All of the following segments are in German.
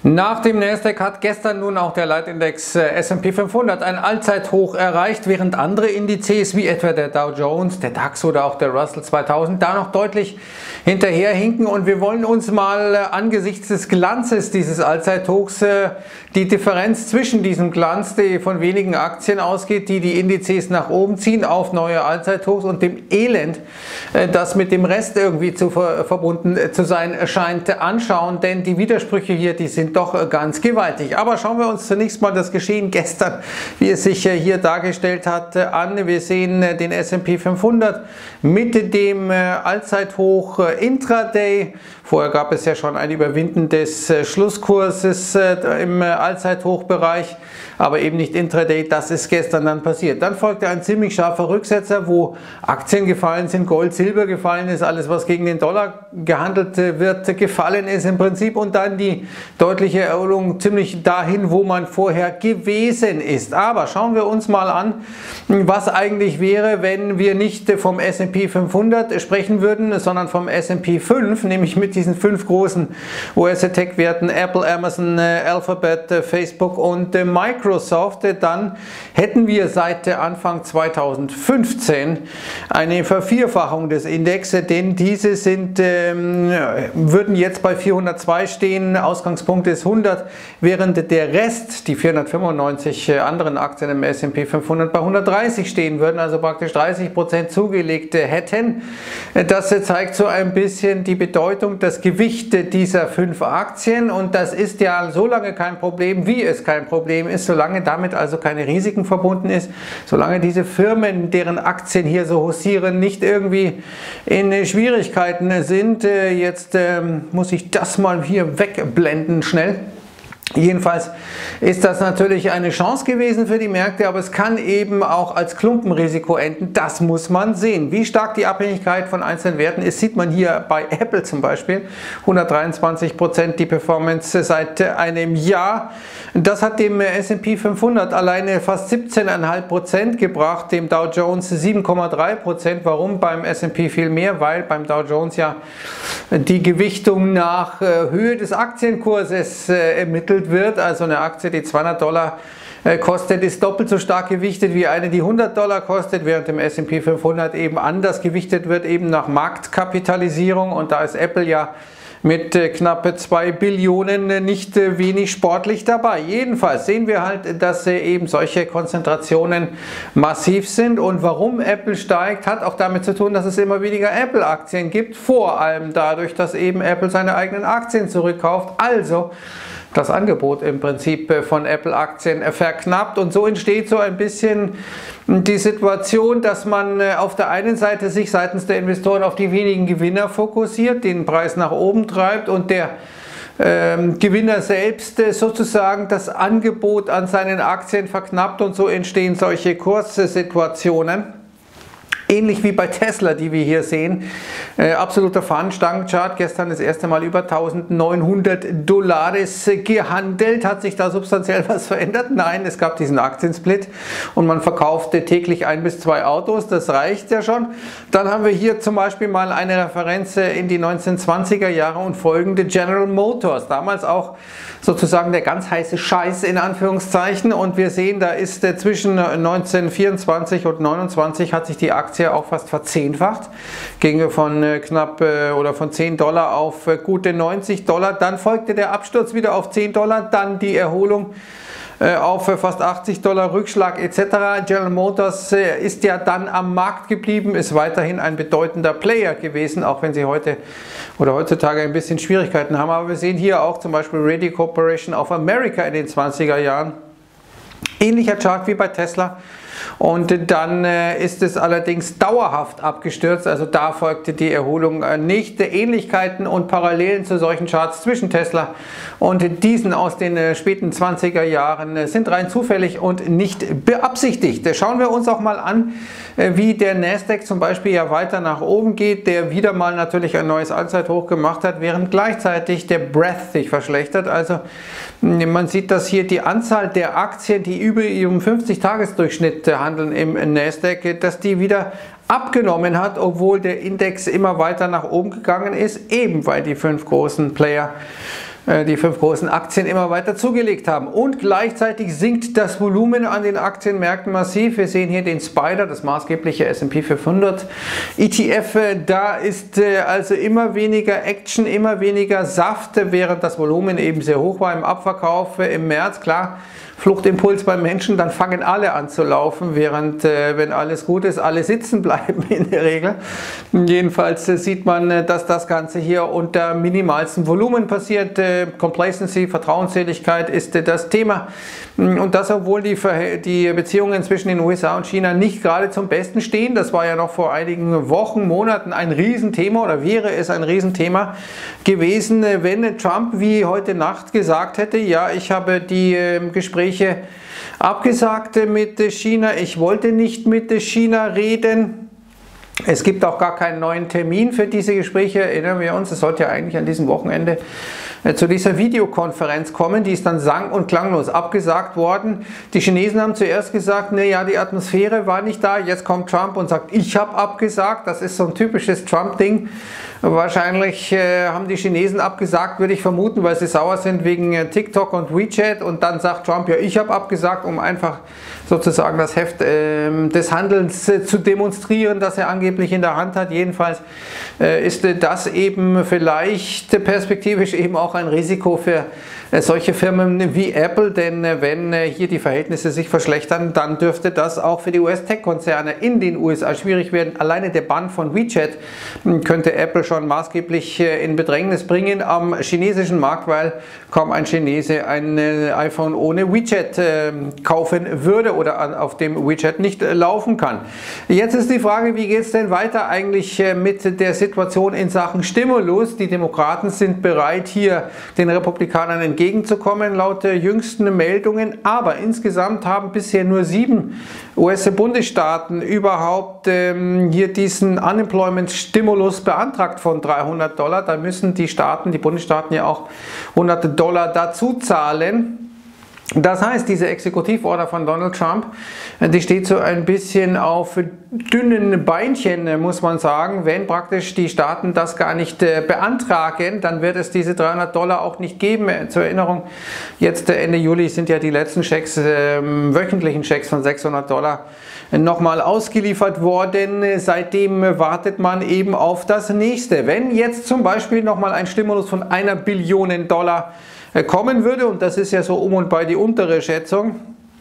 Nach dem Nasdaq hat gestern nun auch der Leitindex S&P 500 ein Allzeithoch erreicht, während andere Indizes wie etwa der Dow Jones, der DAX oder auch der Russell 2000 da noch deutlich hinterherhinken. Und wir wollen uns mal angesichts des Glanzes dieses Allzeithochs die Differenz zwischen diesem Glanz, der von wenigen Aktien ausgeht, die die Indizes nach oben ziehen auf neue Allzeithochs, und dem Elend, das mit dem Rest irgendwie verbunden zu sein scheint, anschauen. Denn die Widersprüche hier, die sind doch ganz gewaltig. Aber schauen wir uns zunächst mal das Geschehen gestern, wie es sich hier dargestellt hat, an. Wir sehen den S&P 500 mit dem Allzeithoch intraday. Vorher gab es ja schon ein Überwinden des Schlusskurses im Allzeithochbereich, aber eben nicht intraday. Das ist gestern dann passiert. Dann folgte ein ziemlich scharfer Rücksetzer, wo Aktien gefallen sind, Gold, Silber gefallen ist, alles was gegen den Dollar gehandelt wird, gefallen ist im Prinzip, und dann die deutliche Erholung ziemlich dahin, wo man vorher gewesen ist. Aber schauen wir uns mal an, was eigentlich wäre, wenn wir nicht vom S&P 500 sprechen würden, sondern vom S&P 5, nämlich mit diesen 5 großen US-Tech-Werten, Apple, Amazon, Alphabet, Facebook und Microsoft. Dann hätten wir seit Anfang 2015 eine Vervierfachung des Index, denn diese würden jetzt bei 402 stehen, Ausgangspunkt ist 100, während der Rest, die 495 anderen Aktien im S&P 500, bei 130 stehen würden, also praktisch 30% zugelegt hätten. Das zeigt so ein bisschen die Bedeutung, das Gewicht dieser 5 Aktien, und das ist ja so lange kein Problem, wie es kein Problem ist, solange damit also keine Risiken verbunden ist, solange diese Firmen, deren Aktien hier so hausieren, nicht irgendwie in Schwierigkeiten sind. Jetzt muss ich das mal hier wegblenden schnell. Jedenfalls ist das natürlich eine Chance gewesen für die Märkte, aber es kann eben auch als Klumpenrisiko enden. Das muss man sehen. Wie stark die Abhängigkeit von einzelnen Werten ist, sieht man hier bei Apple zum Beispiel. 123% die Performance seit einem Jahr. Das hat dem S&P 500 alleine fast 17,5% gebracht, dem Dow Jones 7,3%. Warum beim S&P viel mehr? Weil beim Dow Jones ja die Gewichtung nach Höhe des Aktienkurses ermittelt wird. Also eine Aktie, die $200 kostet, ist doppelt so stark gewichtet wie eine, die $100 kostet, während im S&P 500 eben anders gewichtet wird, eben nach Marktkapitalisierung, und da ist Apple ja mit knapp 2 Billionen nicht wenig sportlich dabei. Jedenfalls sehen wir halt, dass eben solche Konzentrationen massiv sind, und warum Apple steigt, hat auch damit zu tun, dass es immer weniger Apple-Aktien gibt, vor allem dadurch, dass eben Apple seine eigenen Aktien zurückkauft, also das Angebot im Prinzip von Apple-Aktien verknappt, und so entsteht so ein bisschen die Situation, dass man auf der einen Seite sich seitens der Investoren auf die wenigen Gewinner fokussiert, den Preis nach oben treibt, und der Gewinner selbst sozusagen das Angebot an seinen Aktien verknappt, und so entstehen solche Kurssituationen. Ähnlich wie bei Tesla, die wir hier sehen. Absoluter Fahnenstangenchart. Gestern das erste Mal über $1.900 gehandelt. Hat sich da substanziell was verändert? Nein, es gab diesen Aktiensplit und man verkaufte täglich 1 bis 2 Autos. Das reicht ja schon. Dann haben wir hier zum Beispiel mal eine Referenz in die 1920er Jahre und folgende. General Motors. Damals auch sozusagen der ganz heiße Scheiß in Anführungszeichen. Und wir sehen, da ist zwischen 1924 und 1929 hat sich die Aktie auch fast verzehnfacht, ging von knapp oder von $10 auf gute $90. Dann folgte der Absturz wieder auf $10, dann die Erholung auf fast $80, Rückschlag etc. General Motors ist ja dann am Markt geblieben, ist weiterhin ein bedeutender Player gewesen, auch wenn sie heute oder heutzutage ein bisschen Schwierigkeiten haben. Aber wir sehen hier auch zum Beispiel Radio Corporation of America in den 20er Jahren. Ähnlicher Chart wie bei Tesla. Und dann ist es allerdings dauerhaft abgestürzt, also da folgte die Erholung nicht. Ähnlichkeiten und Parallelen zu solchen Charts zwischen Tesla und diesen aus den späten 20er Jahren sind rein zufällig und nicht beabsichtigt. Schauen wir uns auch mal an, wie der Nasdaq zum Beispiel ja weiter nach oben geht, der wieder mal natürlich ein neues Allzeithoch gemacht hat, während gleichzeitig der Breadth sich verschlechtert. Also man sieht, dass hier die Anzahl der Aktien, die über ihrem 50-Tages-Durchschnitt handeln im Nasdaq, dass die wieder abgenommen hat, obwohl der Index immer weiter nach oben gegangen ist, eben weil die 5 großen Player die 5 großen Aktien immer weiter zugelegt haben. Und gleichzeitig sinkt das Volumen an den Aktienmärkten massiv. Wir sehen hier den Spider, das maßgebliche S&P 500 ETF. Da ist also immer weniger Action, immer weniger Saft, während das Volumen eben sehr hoch war im Abverkauf im März. Klar, Fluchtimpuls beim Menschen, dann fangen alle an zu laufen, während wenn alles gut ist, alle sitzen bleiben in der Regel. Jedenfalls sieht man, dass das Ganze hier unter minimalstem Volumen passiert. Complacency, Vertrauensseligkeit ist das Thema. Und das, obwohl die Beziehungen zwischen den USA und China nicht gerade zum Besten stehen. Das war ja noch vor einigen Wochen, Monaten ein Riesenthema oder wäre es ein Riesenthema gewesen, wenn Trump wie heute Nacht gesagt hätte, ja, ich habe die Gespräche abgesagt mit China, ich wollte nicht mit China reden. Es gibt auch gar keinen neuen Termin für diese Gespräche, erinnern wir uns, es sollte ja eigentlich an diesem Wochenende zu dieser Videokonferenz kommen, die ist dann sang- und klanglos abgesagt worden. Die Chinesen haben zuerst gesagt, naja, die Atmosphäre war nicht da, jetzt kommt Trump und sagt, ich habe abgesagt, das ist so ein typisches Trump-Ding. Wahrscheinlich haben die Chinesen abgesagt, würde ich vermuten, weil sie sauer sind wegen TikTok und WeChat und dann sagt Trump, ja, ich habe abgesagt, um einfach sozusagen das Heft des Handelns zu demonstrieren, das er angeblich in der Hand hat. Jedenfalls ist das eben vielleicht perspektivisch eben auch ein Risiko für solche Firmen wie Apple, denn wenn hier die Verhältnisse sich verschlechtern, dann dürfte das auch für die US-Tech-Konzerne in den USA schwierig werden. Alleine der Bann von WeChat könnte Apple schon maßgeblich in Bedrängnis bringen am chinesischen Markt, weil kaum ein Chinese ein iPhone ohne WeChat kaufen würde oder auf dem WeChat nicht laufen kann. Jetzt ist die Frage, wie geht es denn weiter eigentlich mit der Situation in Sachen Stimulus? Die Demokraten sind bereit, hier den Republikanern entgegenzukommen, laut jüngsten Meldungen, aber insgesamt haben bisher nur 7 US-Bundesstaaten überhaupt hier diesen Unemployment-Stimulus beantragt von $300. Da müssen die Staaten, die Bundesstaaten ja auch $100 dazu zahlen. Das heißt, diese Exekutivorder von Donald Trump, die steht so ein bisschen auf dünnen Beinchen, muss man sagen. Wenn praktisch die Staaten das gar nicht beantragen, dann wird es diese $300 auch nicht geben. Zur Erinnerung, jetzt Ende Juli sind ja die letzten Schecks, wöchentlichen Schecks von $600 nochmal ausgeliefert worden. Seitdem wartet man eben auf das nächste. Wenn jetzt zum Beispiel nochmal ein Stimulus von $1 Billion kommen würde, und das ist ja so um und bei die untere Schätzung,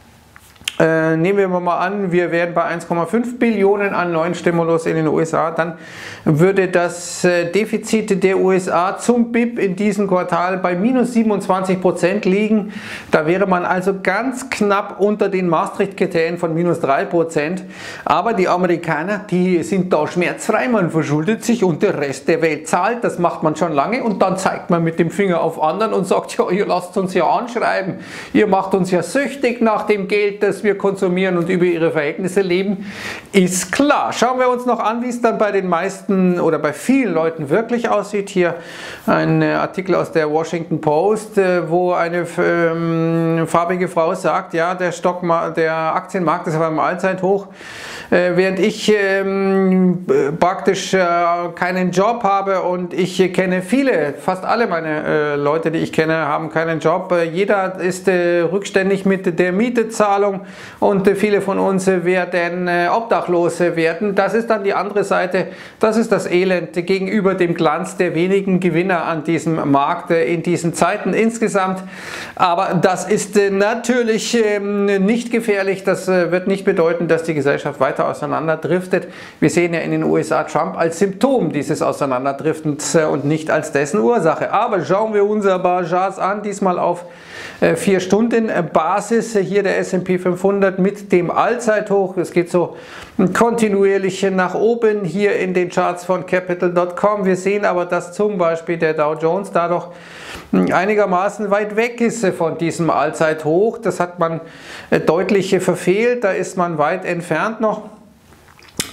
nehmen wir mal an, wir wären bei 1,5 Billionen an neuen Stimulus in den USA, dann würde das Defizit der USA zum BIP in diesem Quartal bei minus 27% liegen. Da wäre man also ganz knapp unter den Maastricht-Kriterien von minus 3%. Aber die Amerikaner, die sind da schmerzfrei, man verschuldet sich und der Rest der Welt zahlt. Das macht man schon lange und dann zeigt man mit dem Finger auf anderen und sagt, ja, ihr lasst uns ja anschreiben, ihr macht uns ja süchtig nach dem Geld, das wir konsumieren und über ihre Verhältnisse leben, ist klar. Schauen wir uns noch an, wie es dann bei den meisten oder bei vielen Leuten wirklich aussieht. Hier ein Artikel aus der Washington Post, wo eine farbige Frau sagt, ja, der Aktienmarkt ist auf einem Allzeithoch, während ich praktisch keinen Job habe und ich kenne viele, fast alle meine Leute, die ich kenne, haben keinen Job. Jeder ist rückständig mit der Mietezahlung und viele von uns werden obdachlos werden. Das ist dann die andere Seite, das ist das Elend gegenüber dem Glanz der wenigen Gewinner an diesem Markt in diesen Zeiten insgesamt. Aber das ist natürlich nicht gefährlich, das wird nicht bedeuten, dass die Gesellschaft weiter auseinanderdriftet. Wir sehen ja in den USA Trump als Symptom dieses Auseinanderdriftens und nicht als dessen Ursache. Aber schauen wir unser Charts an, diesmal auf 4-Stunden-Basis. Hier der S&P 500 mit dem Allzeithoch. Es geht so kontinuierlich nach oben hier in den Charts von Capital.com. Wir sehen aber, dass zum Beispiel der Dow Jones dadurch einigermaßen weit weg ist von diesem Allzeithoch. Das hat man deutlich verfehlt, da ist man weit entfernt noch.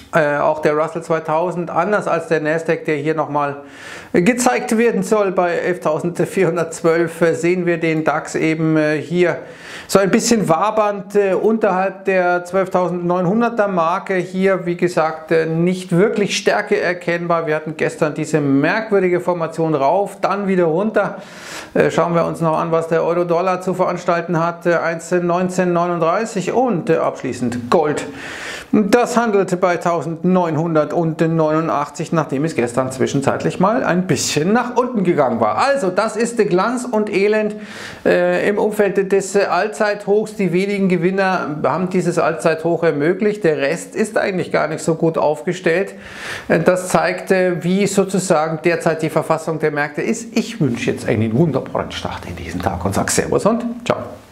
Auch der Russell 2000, anders als der Nasdaq, der hier nochmal gezeigt werden soll bei 11.412, sehen wir den DAX eben hier so ein bisschen wabernd unterhalb der 12.900er Marke. Hier, wie gesagt, nicht wirklich Stärke erkennbar. Wir hatten gestern diese merkwürdige Formation rauf, dann wieder runter. Schauen wir uns noch an, was der Euro-Dollar zu veranstalten hat. 1,1939 und abschließend Gold. Das handelte bei 1989, nachdem es gestern zwischenzeitlich mal ein bisschen nach unten gegangen war. Also das ist Glanz und Elend im Umfeld des Allzeithochs. Die wenigen Gewinner haben dieses Allzeithoch ermöglicht. Der Rest ist eigentlich gar nicht so gut aufgestellt. Das zeigt, wie sozusagen derzeit die Verfassung der Märkte ist. Ich wünsche jetzt einen wunderbaren Start in diesen Tag und sage Servus und ciao.